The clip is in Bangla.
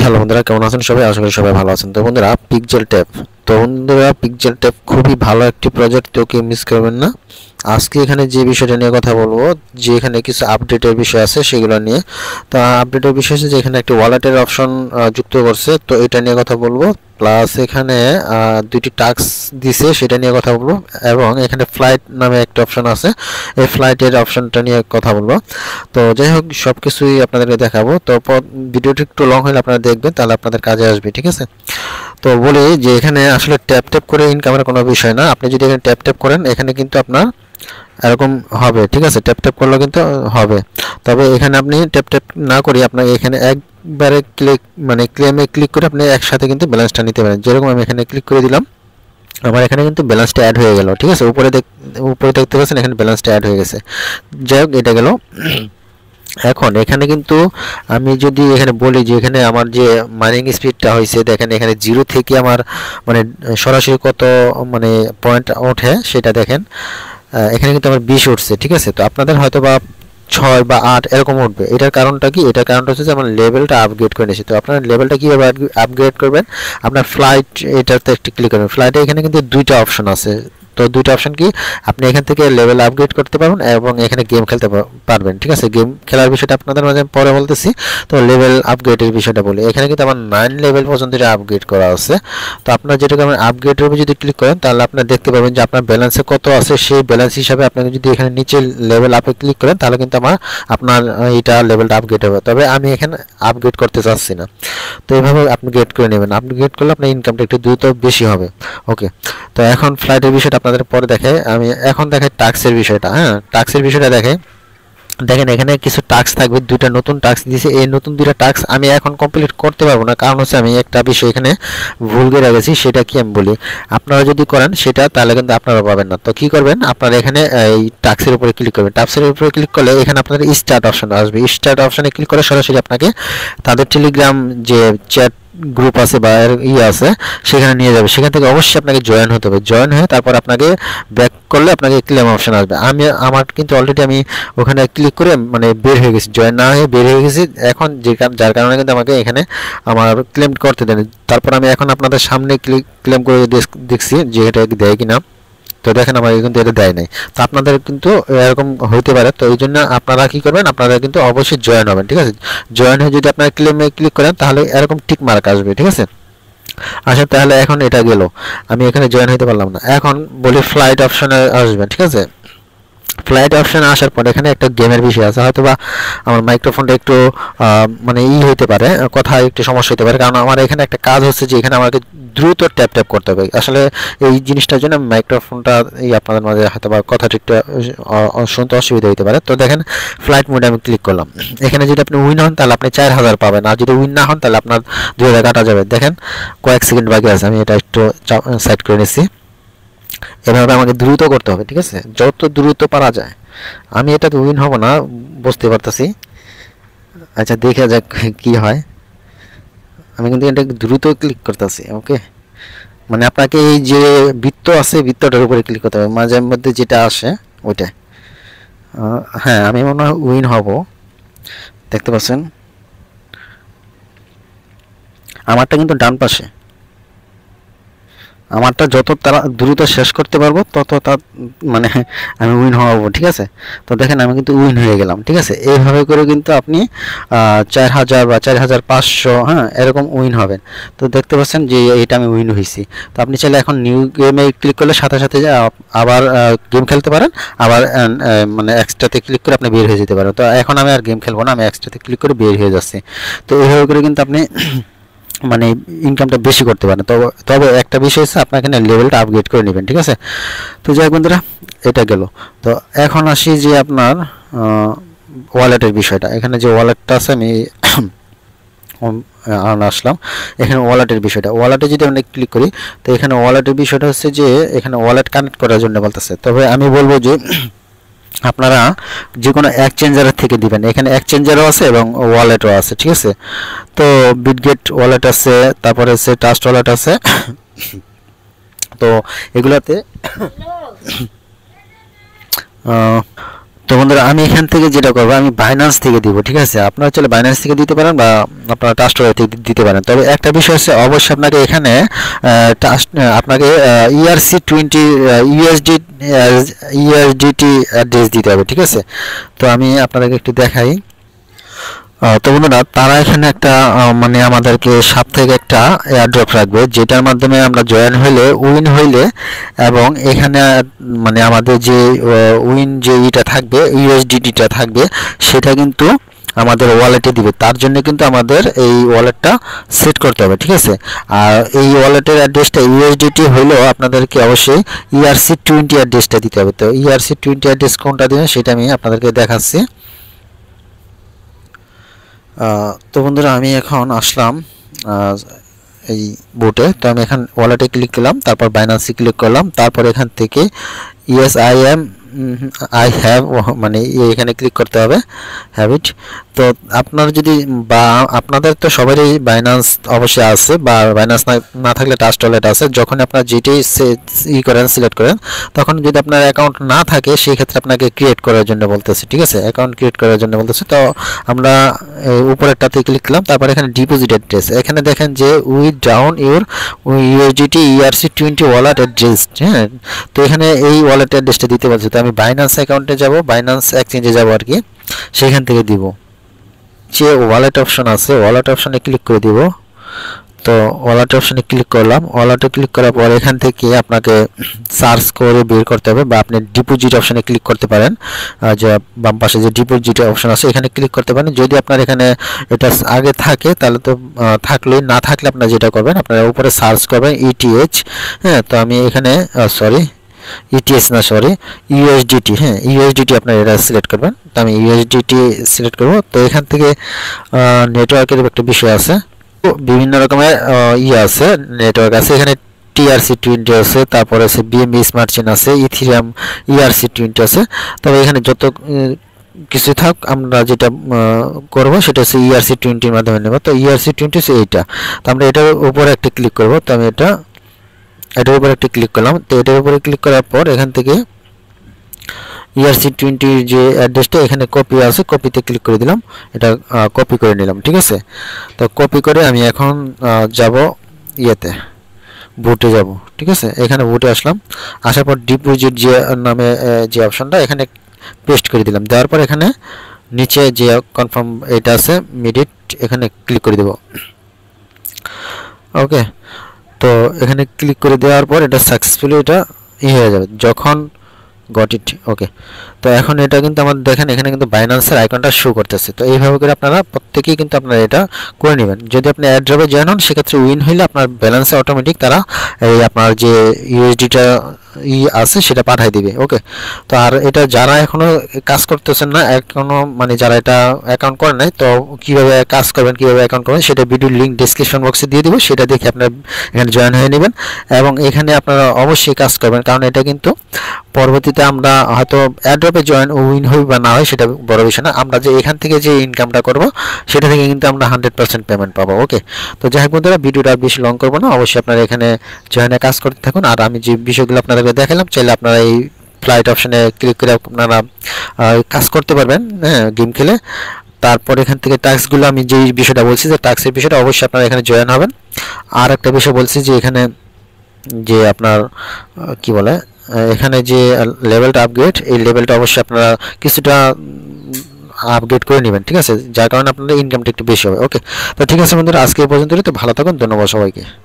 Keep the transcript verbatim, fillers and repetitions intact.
হ্যালো বন্ধুরা, কেমন আছেন সবাই? আশা করি সবাই ভালো আছেন। তো বন্ধুরা, পিক্সেল ট্যাব তো বন্ধুরা পিক্সেল ট্যাব খুবই ভালো একটি প্রজেক্ট, তো কেউ মিস করবেন না। আজকে এখানে যে বিষয়টা নিয়ে কথা বলবো, যে এখানে কিছু আপডেটের বিষয় আছে সেগুলো নিয়ে। তো আপডেটের বিষয় হচ্ছে যে এখানে একটি ওয়ালেটের অপশন যুক্ত করছে, তো এটা নিয়ে কথা বলবো। প্লাস এখানে দুইটি টাস্ক দিছে, সেটা নিয়ে কথা বলবো। এবং এখানে ফ্লাইট নামে একটা অপশন আছে, এই ফ্লাইটের অপশনটা নিয়ে কথা বলবো। তো যাই হোক, সব কিছুই আপনাদেরকে দেখাবো। তো ভিডিওটি একটু লং হলে আপনারা দেখবেন, তাহলে আপনাদের কাজে আসবে, ঠিক আছে? তো বলি যে এখানে আসলে ট্যাপ ট্যাপ করে ইনকামের কোনো বিষয় না। আপনি যদি এখানে ট্যাপ ট্যাপ করেন, এখানে কিন্তু আপনার এরকম হবে, ঠিক আছে? ট্যাপ ট্যাপ করলেও কিন্তু হবে। তবে এখানে আপনি ট্যাপ ট্যাপ না করে আপনাকে এখানে একবারে ক্লিক মানে ক্লেমে ক্লিক করে আপনি একসাথে কিন্তু ব্যালেন্সটা নিতে পারেন। যেরকম আমি এখানে ক্লিক করে দিলাম, আমার এখানে কিন্তু ব্যালেন্সটা অ্যাড হয়ে গেল, ঠিক আছে? উপরে দেখ উপরে দেখতে পাচ্ছেন এখানে ব্যালেন্সটা অ্যাড হয়ে গেছে। যাই হোক, এটা গেল। এখন এখানে কিন্তু আমি যদি এখানে বলি যে এখানে আমার যে মাইনিং স্পিডটা হয়েছে, দেখেন এখানে জিরো থেকে আমার মানে সরাসরি কত মানে পয়েন্ট ওঠে সেটা দেখেন। এখানে কিন্তু আমার বিশ উঠছে, ঠিক আছে? তো আপনাদের হয়তো বা ছয় বা আট এরকম উঠবে। এটার কারণটা কি? এটার কারণটা হচ্ছে যে আমার লেভেলটা আপগ্রেড করে নিয়েছি। তো আপনার লেভেলটা কীভাবে আপগ্রেড করবেন? আপনার ফ্লাইট এটাতে একটু ক্লিক করবেন। ফ্লাইটে এখানে কিন্তু দুইটা অপশন আছে। তো দুইটা অপশন কি, আপনি এখান থেকে লেভেল আপগ্রেড করতে পারবেন এবং এখানে গেম খেলতে পারবেন, ঠিক আছে? গেম খেলার বিষয়টা আপনাদের মাঝে পরে বলতেছি। তো লেভেল আপগ্রেডের বিষয়টা বলি। এখানে কিন্তু আমার নাইন লেভেল পর্যন্ত এটা আপগ্রেড করা আছে। তো আপনার যেটাকে আমার আপগ্রেডের উপর যদি ক্লিক করেন, তাহলে আপনারা দেখতে পাবেন যে আপনার ব্যালেন্সে কত আছে। সেই ব্যালেন্স হিসাবে আপনাকে যদি এখানে নিচে লেভেল আপে ক্লিক করেন, তাহলে কিন্তু আমার আপনার এটা লেভেলটা আপগ্রেড হবে। তবে আমি এখানে আপগ্রেড করতে চাচ্ছি না। তো এইভাবে আপনি গেট করে নেবেন। আপগ্রেড করলে আপনার ইনকামটা একটু দ্রুত বেশি হবে। ওকে, তো এখন ফ্লাইটের বিষয়টা আপনাদের পরে দেখাই। আমি এখন দেখাই টাস্কের বিষয়টা। হ্যাঁ, টাস্কের বিষয়টা দেখে দেখেন এখানে কিছু টাস্ক থাকবে, দুইটা নতুন টাস্ক দিয়েছে। এই নতুন দুইটা টাস্ক আমি এখন কমপ্লিট করতে পারবো না, কারণ হচ্ছে আমি একটা বিষয় এখানে ভুল করে গেছি। সেটা কি আমি বলি, আপনারা যদি করেন সেটা, তাহলে কিন্তু আপনারা পাবেন না। তো কি করবেন, আপনারা এখানে এই টাস্কের উপরে ক্লিক করবেন। টাস্কের উপরে ক্লিক করলে এখানে আপনাদের স্টার্ট অপশন আসবে। স্টার্ট অপশনে ক্লিক করে সরাসরি আপনাকে তাদের টেলিগ্রাম যে চ্যাট গ্রুপ আছে বা ইয়ে আছে সেখানে নিয়ে যাবে। সেখান থেকে অবশ্যই আপনাকে জয়েন হতে হবে। জয়েন হয়ে তারপর আপনাকে ব্যাক করলে আপনাকে ক্লেম অপশন আসবে। আমি আমার কিন্তু অলরেডি আমি ওখানে ক্লিক করে মানে বের হয়ে গেছি, জয়েন না হয়ে বের হয়ে গেছি। এখন যে যার কারণে কিন্তু আমাকে এখানে আমার ক্লেম করতে দেন। তারপর আমি এখন আপনাদের সামনে ক্লিক ক্লেম করে দেখছি যে এটা দেয় কিনা। তো দেখেন আমার কিন্তু এটা দেয় নাই। তো আপনাদের কিন্তু এরকম হইতে পারে। তো এই জন্য আপনারা কি করবেন, আপনারা কিন্তু অবশ্যই জয়েন হবেন, ঠিক আছে? জয়েন হয়ে যদি আপনারা ক্লেমে ক্লিক করেন, তাহলে এরকম টিক মার্ক আসবে, ঠিক আছে? আচ্ছা, তাহলে এখন এটা গেল, আমি এখানে জয়েন হইতে পারলাম না। এখন বলি ফ্লাইট অপশনে আসবেন, ঠিক আছে? ফ্লাইট অপশানে আসার পর এখানে একটা গেমের বিষয় আছে। হয়তো বা আমার মাইক্রোফোনটা একটু মানে ই হইতে পারে, কথা একটু সমস্যা হতে পারে, কারণ আমার এখানে একটা কাজ হচ্ছে যে এখানে আমাকে দ্রুত ট্যাপ ট্যাপ করতে হবে। আসলে এই জিনিসটার জন্য মাইক্রোফোনটা এই আপনাদের মাঝে হয়তো বা কথাটা একটু শুনতে অসুবিধা হতে পারে। তো দেখেন ফ্লাইট মোডে আমি ক্লিক করলাম। এখানে যদি আপনি উইন হন, তাহলে আপনি চার হাজার পাবেন, আর যদি উইন না হন, তাহলে আপনার দুই হাজার কাটা যাবে। দেখেন কয়েক সেকেন্ড বাকি আছে, আমি এটা একটু সাইড করে নিচ্ছি। এভাবে আমাকে দ্রুত করতে হবে, ঠিক আছে? যত দ্রুত পারা যায়। আমি এটা তো উইন হব না, বুঝতে পারতেছি। আচ্ছা, দেখা যাক কি হয়। আমি কিন্তু এটা দ্রুত ক্লিক করতেছি। ওকে, মানে আপনাকে এই যে বৃত্ত আছে, বৃত্তটার উপরে ক্লিক করতে হবে, মাঝে মধ্যে যেটা আসে ওইটা। হ্যাঁ, আমি মনে হয় উইন হব। দেখতে পাচ্ছেন আমারটা কিন্তু ডান পাশে। আমারটা যত তারা দ্রুত শেষ করতে পারবো, তত তার মানে আমি উইন হবো, ঠিক আছে? তো দেখেন আমি কিন্তু উইন হয়ে গেলাম, ঠিক আছে? এইভাবে করে কিন্তু আপনি চার হাজার বা চার হাজার পাঁচশো হ্যাঁ এরকম উইন হবেন। তো দেখতে পাচ্ছেন যে এইটা আমি উইন হয়েছি। তো আপনি চাইলে এখন নিউ গেমে ক্লিক করলে সাথে সাথে আবার গেম খেলতে পারেন, আবার মানে এক্সট্রাতে ক্লিক করে আপনি বের হয়ে যেতে পারেন। তো এখন আমি আর গেম খেলবো না, আমি এক্সট্রাতে ক্লিক করে বের হয়ে যাচ্ছি। তো এইভাবে করে কিন্তু আপনি মানে ইনকামটা বেশি করতে পারেন। তবে তবে একটা বিষয় হচ্ছে আপনার এখানে লেভেলটা আপগ্রেড করে নেবেন, ঠিক আছে? তো যাই বন্ধুরা, এটা গেল। তো এখন আসি যে আপনার ওয়ালেটের বিষয়টা। এখানে যে ওয়ালেটটা আছে আমি আসলাম। এখানে ওয়ালেটের বিষয়টা, ওয়ালেটে যদি আমরা ক্লিক করি, তো এখানে ওয়ালেটের বিষয়টা হচ্ছে যে এখানে ওয়ালেট কানেক্ট করার জন্য বলতেছে। তবে আমি বলবো যে আপনারা যে কোনো এক্সচেঞ্জারের থেকে দিবেন। এখানে এক্সচেঞ্জারও আছে এবং ওয়ালেটও আছে, ঠিক আছে? তো বিটগেট ওয়ালেট আছে, তারপরে হচ্ছে ট্রাস্ট ওয়ালেট আছে। তো এগুলাতে তো বন্ধুরা আমি এখান থেকে যেটা করবো আমি বাইন্যান্স থেকে দিব, ঠিক আছে। আপনারা চলে বাইন্যান্স থেকে দিতে পারেন বা আপনারা ট্রাস্ট ওয়ালেট থেকে দিতে পারেন। তবে একটা বিষয় হচ্ছে অবশ্যই আপনাকে এখানে ট্রাস্ট আপনাকে ERC twenty USD USDT address দিতে হবে, ঠিক আছে। তো আমি আপনাদেরকে একটু দেখাই। তো বন্ধুরা তারা এখানে একটা মানে আমাদেরকে সাপ্তাহিক একটা এয়ারড্রপ রাখবে, যেটার মাধ্যমে আমরা জয়েন হইলে উইন হইলে এবং এখানে মানে আমাদের যে উইন যে ইটা থাকবে ইউএসডিটিটা থাকবে সেটা কিন্তু আমাদের ওয়ালেটে দিবে। তার জন্য কিন্তু আমাদের এই ওয়ালেটটা সেট করতে হবে, ঠিক আছে। আর এই ওয়ালেটের অ্যাড্রেসটা ইউএসডিটি হইলেও আপনাদেরকে অবশ্যই ইআরসি টোয়েন্টি অ্যাড্রেসটা দিতে হবে। তো ইআরসি টোয়েন্টি অ্যাড্রেস কোনটা দিবেন সেটা আমি আপনাদেরকে দেখাচ্ছি। তো বন্ধুরা আমি এখন আসলাম এই বুটে। তো আমি এখান ওয়ালেটে ক্লিক করলাম, তারপর বাইন্যান্সে ক্লিক করলাম, তারপর এখান থেকে yes I am I have মানে এখানে ক্লিক করতে হবে হ্যাবিট। তো আপনার যদি বা আপনাদের তো সবারই বাইন্যান্স অবশ্যই আছে বা বাইন্যান্স না থাকলে ট্রাস্ট ওয়ালেট আছে। যখন আপনার যেটাই ই করেন সিলেক্ট করেন তখন যদি আপনার অ্যাকাউন্ট না থাকে সেই ক্ষেত্রে আপনাকে ক্রিয়েট করার জন্য বলতেছে, ঠিক আছে। অ্যাকাউন্ট ক্রিয়েট করার জন্য বলতেছে। তো আমরা উপরেরটাতে ক্লিক করলাম, তারপর এখানে ডিপোজিট অ্যাড্রেস এখানে দেখেন যে with down your USDT ERC twenty wallet address, হ্যাঁ। তো এখানে এই ওয়ালেট অ্যাড্রেসটা দিতে বলছে। তো আমি বাইন্যান্স অ্যাকাউন্টে যাব, বাইন্যান্স এক্সচেঞ্জে যাব আর কি, সেখান থেকে দিব। যে ওয়ালেট অপশন আছে ওয়ালেট অপশনে ক্লিক করে দিব। তো ওয়ালেট অপশনে ক্লিক করলাম, ওয়ালেটে ক্লিক করার পর এখান থেকে আপনাকে সার্চ করে বের করতে হবে বা আপনি ডিপোজিট অপশনে ক্লিক করতে পারেন। যে বাম পাশে যে ডিপোজিট অপশন আছে এখানে ক্লিক করতে পারেন। যদি আপনার এখানে এটা আগে থাকে তাহলে তো থাকলেই, না থাকলে আপনারা যেটা করবেন আপনারা উপরে সার্চ করবেন ইটিএইচ, হ্যাঁ। তো আমি এখানে সরি ইটিএস না সরি ইউএসডিটি, হ্যাঁ ইউএসডিটি আপনারা এটা সিলেক্ট করবেন। তো আমি ইউএসডিটি সিলেক্ট করব। তো এখান থেকে নেটওয়ার্কের একটা বিষয় আছে, বিভিন্ন রকমের ইয়ে আছে নেটওয়ার্ক আছে। এখানে টিআরসি টোয়েন্টি আছে, তারপরে আছে বিএমবি স্মার্ট চেইন আছে, ইথিরিয়াম ইআরসি টোয়েন্টি আছে। তবে এখানে যত কিছু থাক আমরা যেটা করব সেটা হচ্ছে ইআরসি টোয়েন্টির মাধ্যমে নেব। তো ইআরসি টোয়েন্টি হচ্ছে এইটা। তো আমরা এটার উপরে একটা ক্লিক করব। তো আমি এটা এটার উপরে একটা ক্লিক করলাম। তো এটার উপরে ক্লিক করার পর এখান থেকে ইআরসি টোয়েন্টির যে অ্যাড্রেসটা এখানে কপি আছে, কপিতে ক্লিক করে দিলাম, এটা কপি করে নিলাম, ঠিক আছে। তো কপি করে আমি এখন যাব ইয়েতে বুটে যাব, ঠিক আছে। এখানে বুটে আসলাম, আসার পর ডিপোজিট যে নামে যে অপশনটা এখানে পেস্ট করে দিলাম। দেওয়ার পর এখানে নিচে যে কনফার্ম এটা আছে মিডিট এখানে ক্লিক করে দেব, ওকে। তো এখানে ক্লিক করে দেওয়ার পর এটা সাকসেসফুলি এটা ই হয়ে যাবে যখন গট ইট, ওকে। তো এখন এটা কিন্তু আমাদের দেখেন এখানে কিন্তু বাইন্যান্সের আইকনটা শো করতেছে। তো এইভাবে করে আপনারা প্রত্যেকেই কিন্তু আপনারা এটা করে নেবেন। যদি আপনি অ্যাড্রপে জয়েন হন সেক্ষেত্রে উইন হইলে আপনার ব্যালেন্সে অটোমেটিক তারা এই আপনার যে ইউএসডিটা ই আছে সেটা পাঠাই দিবে, ওকে। তো আর এটা যারা এখনো কাজ করতেছেন না এখনো মানে যারা এটা অ্যাকাউন্ট করেন নাই, তো কিভাবে কাজ করবেন কিভাবে অ্যাকাউন্ট করবেন সেটা ভিডিওর লিঙ্ক ডেসক্রিপশন বক্সে দিয়ে দিব, সেটা দেখে আপনারা এখানে জয়েন হয়ে নেবেন এবং এখানে আপনারা অবশ্যই কাজ করবেন। কারণ এটা কিন্তু পরবর্তীতে আমরা হয়তো অ্যাড্রপে জয়েন উইন হই বা না হয় সেটা বড় বিষয় না, আমরা যে এখান থেকে যে ইনকামটা করব সেটা থেকে কিন্তু আমরা হান্ড্রেড পার্সেন্ট পেমেন্ট পাবো, ওকে। তো যাই হোক বন্ধুরা ভিডিওটা আর বেশি লং করবো না, অবশ্যই আপনারা এখানে জয়েনে কাজ করতে থাকুন। আর আমি যে বিষয়গুলো আপনাদেরকে দেখালাম চাইলে আপনারা এই ফ্লাইট অপশনে ক্লিক করে আপনারা কাজ করতে পারবেন, হ্যাঁ গেম খেলে। তারপর এখান থেকে টাস্কগুলো আমি যে বিষয়টা বলছি যে টাস্কের বিষয়টা অবশ্যই আপনারা এখানে জয়েন হবেন। আর একটা বিষয় বলছি যে এখানে যে আপনার কি বলে এখানে যে লেভেলটা আপগ্রেড এই লেভেলটা অবশ্যই আপনারা কিছুটা আপগ্রেড করে নেবেন, ঠিক আছে, যার কারণে আপনাদের ইনকামটা একটু বেশি হবে, ওকে। তো ঠিক আছে বন্ধুরা আজকে এই পর্যন্তই। তো ভালো থাকুন, ধন্যবাদ সবাইকে।